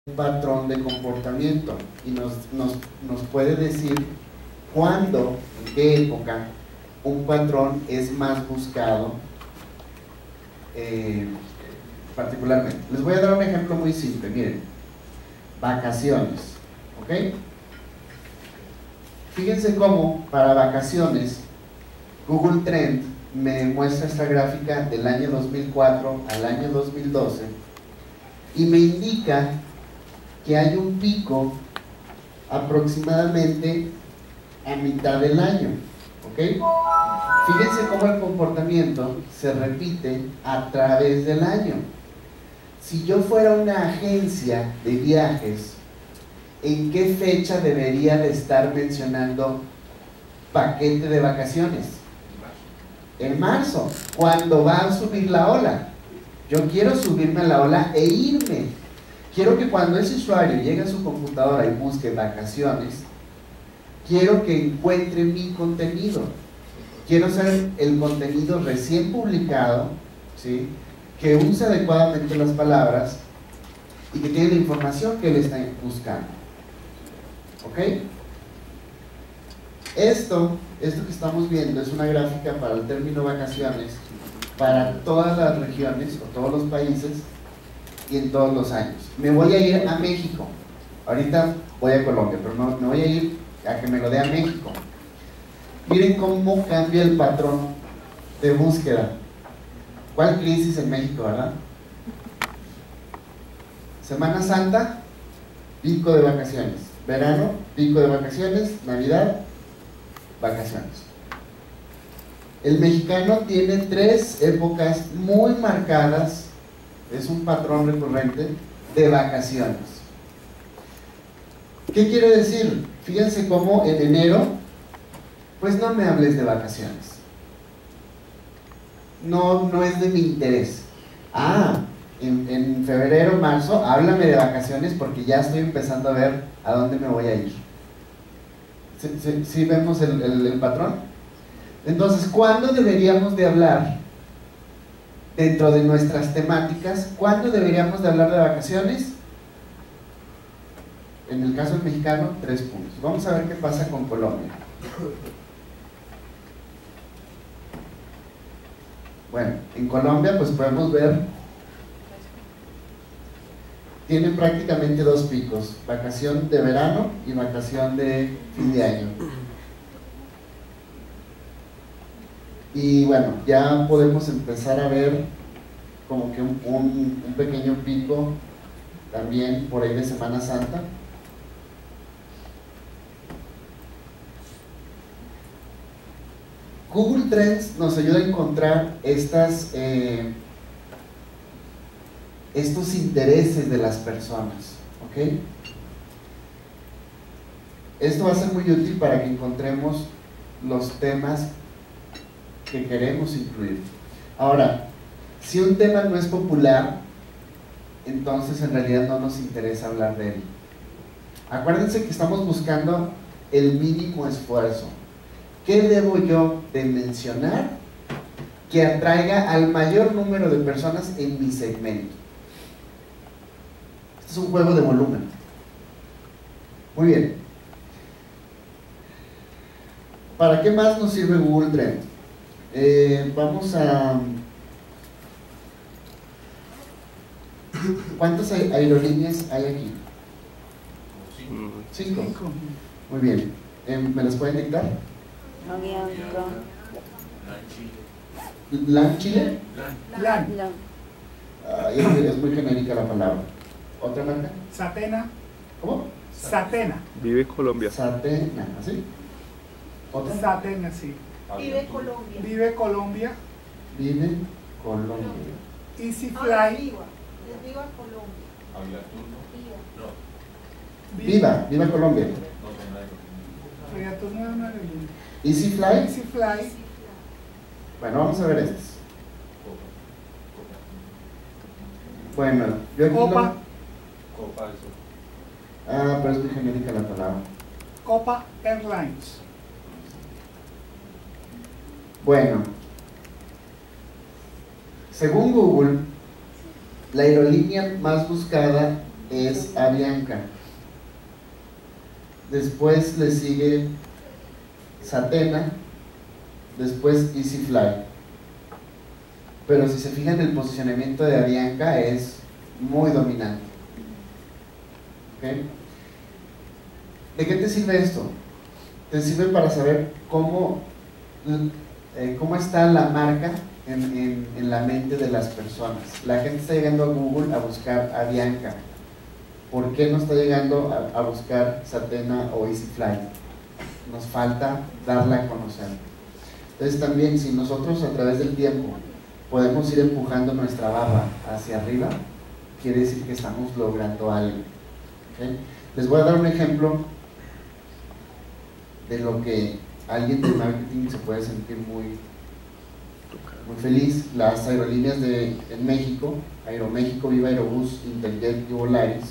patrón de comportamiento y nos puede decir cuándo, en qué época un patrón es más buscado particularmente. Les voy a dar un ejemplo muy simple, miren, vacaciones, ¿ok? Fíjense cómo para vacaciones Google Trend me muestra esta gráfica del año 2004 al año 2012 y me indica que hay un pico aproximadamente a mitad del año, ¿ok? Fíjense cómo el comportamiento se repite a través del año. Si yo fuera una agencia de viajes, ¿en qué fecha debería de estar mencionando paquete de vacaciones? En marzo, cuando va a subir la ola. Yo quiero subirme a la ola e irme. Quiero que cuando ese usuario llegue a su computadora y busque vacaciones, quiero que encuentre mi contenido. Quiero ser el contenido recién publicado, ¿sí?, que use adecuadamente las palabras y que tiene la información que él está buscando. ¿Ok? Esto que estamos viendo es una gráfica para el término vacaciones para todas las regiones o todos los países y en todos los años. Me voy a ir a México. Ahorita voy a Colombia, pero no, me voy a ir a que me lo dé a México. Miren cómo cambia el patrón de búsqueda. ¿Cuál crisis en México, verdad? Semana Santa, pico de vacaciones. Verano, pico de vacaciones. Navidad, vacaciones. El mexicano tiene 3 épocas muy marcadas, es un patrón recurrente, de vacaciones. ¿Qué quiere decir? Fíjense cómo en enero, pues no me hables de vacaciones. No es de mi interés. En febrero, marzo, háblame de vacaciones porque ya estoy empezando a ver a dónde me voy a ir. ¿Sí vemos el patrón? Entonces, ¿cuándo deberíamos de hablar dentro de nuestras temáticas? ¿Cuándo deberíamos de hablar de vacaciones? En el caso del mexicano, 3 puntos. Vamos a ver qué pasa con Colombia. Bueno, en Colombia pues podemos ver, tienen prácticamente 2 picos, vacación de verano y vacación de fin de año. Y bueno, ya podemos empezar a ver como que un pequeño pico también por ahí de Semana Santa. Google Trends nos ayuda a encontrar estos intereses de las personas, ¿ok? Esto va a ser muy útil para que encontremos los temas que queremos incluir. Ahora, si un tema no es popular, entonces en realidad no nos interesa hablar de él. Acuérdense que estamos buscando el mínimo esfuerzo. ¿Qué debo yo de mencionar que atraiga al mayor número de personas en mi segmento? Este es un juego de volumen. Muy bien. ¿Para qué más nos sirve Google Trend? Vamos a... ¿Cuántas aerolíneas hay aquí? 5. Muy bien. ¿Me las pueden dictar? ¿LAN Chile? LAN. Es muy genérica la palabra. ¿Otra marca? Satena. ¿Cómo? Satena. Vive Colombia. Satena, ¿así? ¿Otra? Satena, sí. Vive Colombia. Vive Colombia. Vive Colombia. Easy No, Fly. Viva Colombia. Viva Colombia. Aviatur no es una aerolínea. Easy Fly. Easy Fly. Bueno, vamos a ver estos. Bueno, yo aquí Copa. pero es muy genérica la palabra. Copa Airlines. Bueno, según Google, la aerolínea más buscada es Avianca. Después le sigue Satena, después EasyFly. Pero si se fijan, el posicionamiento de Avianca es muy dominante. ¿Okay? ¿De qué te sirve esto? Te sirve para saber cómo está la marca en la mente de las personas. La gente está llegando a Google a buscar Avianca. ¿Por qué no está llegando a buscar Satena o EasyFly? Nos falta darla a conocer. Entonces también, si nosotros a través del tiempo podemos ir empujando nuestra barra hacia arriba, quiere decir que estamos logrando algo. ¿Okay? Les voy a dar un ejemplo de lo que alguien de marketing se puede sentir muy feliz. Las aerolíneas en México, Aeroméxico, Viva Aerobús, Interjet y Volaris,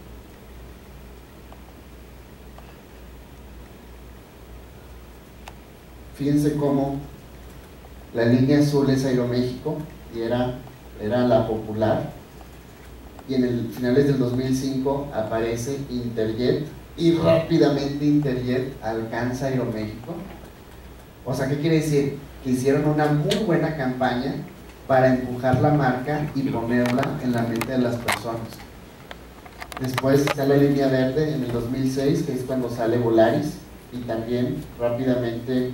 fíjense cómo la línea azul es Aeroméxico y era la popular, y en el finales del 2005 aparece Interjet y rápidamente Interjet alcanza Aeroméxico. O sea, ¿qué quiere decir? Que hicieron una muy buena campaña para empujar la marca y ponerla en la mente de las personas. Después está la línea verde en el 2006, que es cuando sale Volaris, y también rápidamente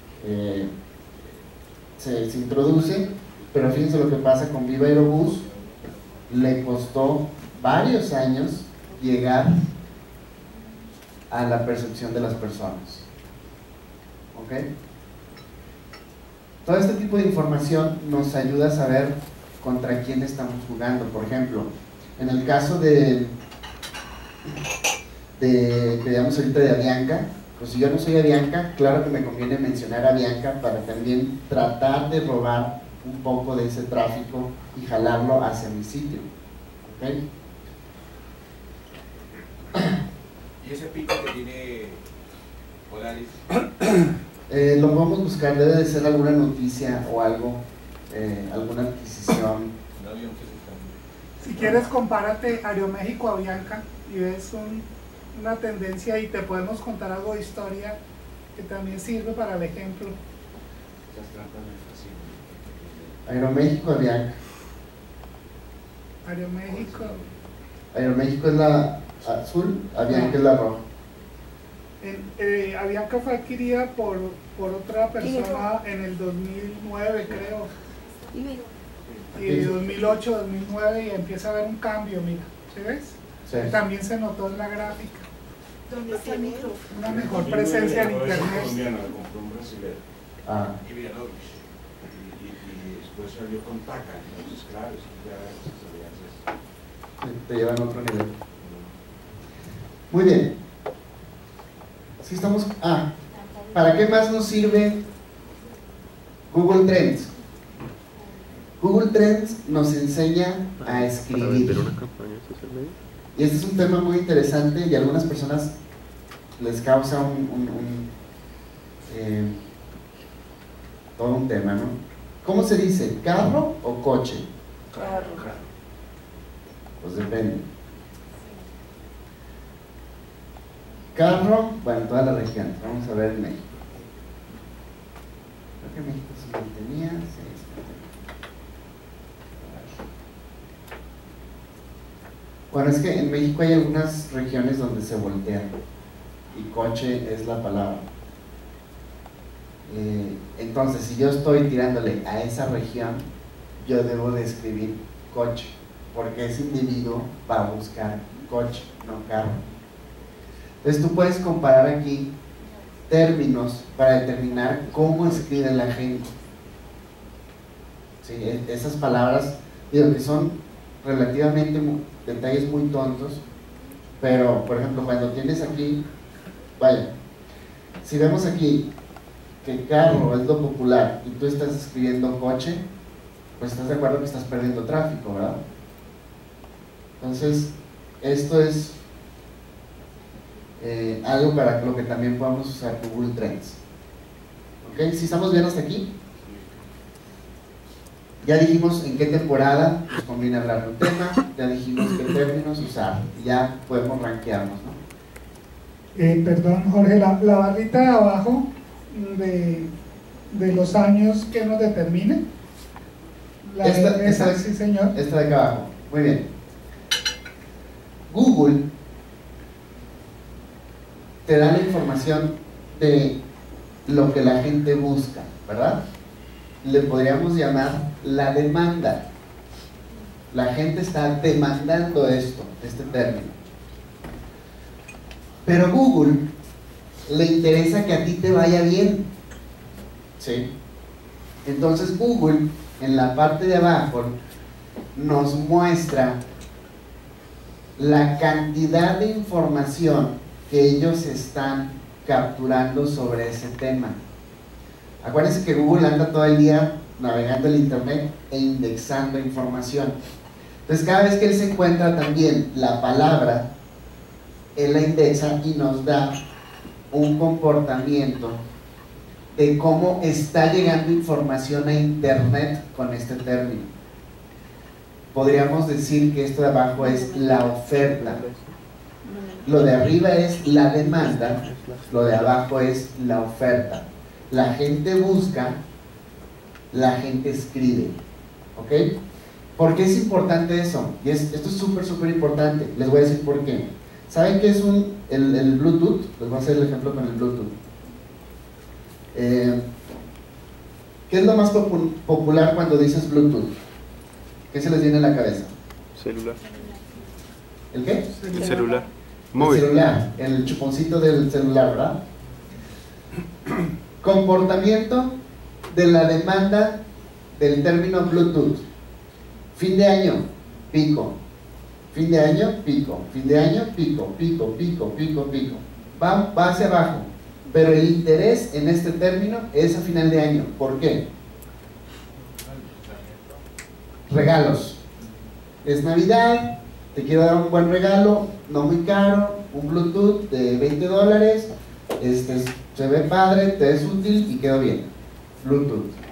se introduce. Pero fíjense lo que pasa con Viva Aerobús. Le costó varios años llegar a la percepción de las personas. ¿Ok? Todo este tipo de información nos ayuda a saber contra quién estamos jugando. Por ejemplo, en el caso que veamos ahorita de Avianca, pues si yo no soy Avianca, claro que me conviene mencionar a Avianca para también tratar de robar un poco de ese tráfico y jalarlo hacia mi sitio. ¿Okay? ¿Y ese pico que tiene Volaris? Lo podemos buscar, debe de ser alguna noticia o algo, alguna adquisición. Un avión que se Si quieres, compárate Aeroméxico a Avianca y ves una tendencia, y te podemos contar algo de historia que también sirve para el ejemplo. Aeroméxico, Avianca. Aeroméxico. Aeroméxico es la azul, Avianca es la roja. Avianca fue adquirida por otra persona en el 2009, creo. Y 2008, 2009, y empieza a haber un cambio, mira. ¿Sí ves? Sí. También se notó en la gráfica. ¿Dónde está el micrófono? Una mejor presencia en internet. Colombiano, lo compró un brasileño. Ah, y Villanovich. Y después salió con TACA. Entonces, claro, es que ya esas alianzas. sí, te llevan a otro nivel. Muy bien. Así estamos. ¿Para qué más nos sirve Google Trends? Google Trends nos enseña a escribir. Y este es un tema muy interesante y a algunas personas les causa todo un tema, ¿no? ¿Cómo se dice? ¿Carro o coche? Carro. Pues depende. Carro, bueno, toda la región. Vamos a ver en México. Creo que México se mantenía. Sí, bueno, es que en México hay algunas regiones donde se voltea y coche es la palabra. Entonces, si yo estoy tirándole a esa región, yo debo de escribir coche, porque ese individuo va a buscar coche, no carro. Entonces tú puedes comparar aquí términos para determinar cómo escribe la gente. Sí, esas palabras, digo que son relativamente detalles muy tontos, pero por ejemplo cuando tienes aquí, vaya, si vemos aquí que carro es lo popular y tú estás escribiendo coche, pues estás de acuerdo que estás perdiendo tráfico, ¿verdad? Entonces esto es algo para lo que también podemos usar Google Trends. ¿Ok? ¿Sí estamos bien hasta aquí? Ya dijimos en qué temporada nos conviene hablar de un tema, ya dijimos qué términos usar, ya podemos rankearnos, ¿no? Perdón, Jorge, la barrita de abajo de los años que nos determine. Esta, sí, señor. Esta de acá abajo. Muy bien. Google te da la información de lo que la gente busca, ¿verdad? Le podríamos llamar la demanda. La gente está demandando esto, este término. Pero Google le interesa que a ti te vaya bien, ¿sí? Entonces Google, en la parte de abajo, nos muestra la cantidad de información que ellos están capturando sobre ese tema. Acuérdense que Google anda todo el día navegando el internet e indexando información. Entonces cada vez que él se encuentra también la palabra, él la indexa y nos da un comportamiento de cómo está llegando información a internet con este término. Podríamos decir que esto de abajo es la oferta, lo de arriba es la demanda, lo de abajo es la oferta. La gente busca, la gente escribe, ¿ok? ¿Por qué es importante eso? Y esto es súper importante, les voy a decir por qué. ¿Saben qué es el Bluetooth? Les voy a hacer el ejemplo con el Bluetooth. ¿Qué es lo más popular cuando dices Bluetooth? ¿Qué se les viene a la cabeza? Celular. ¿El qué? El celular. El celular, el chuponcito del celular, ¿verdad? Comportamiento de la demanda del término Bluetooth. Fin de año, pico. Fin de año, pico. Fin de año, pico. Va hacia abajo. Pero el interés en este término es a final de año. ¿Por qué? Regalos. Es Navidad, te quiero dar un buen regalo, no muy caro, un Bluetooth de $20, se ve padre, te es útil y quedó bien. Bluetooth.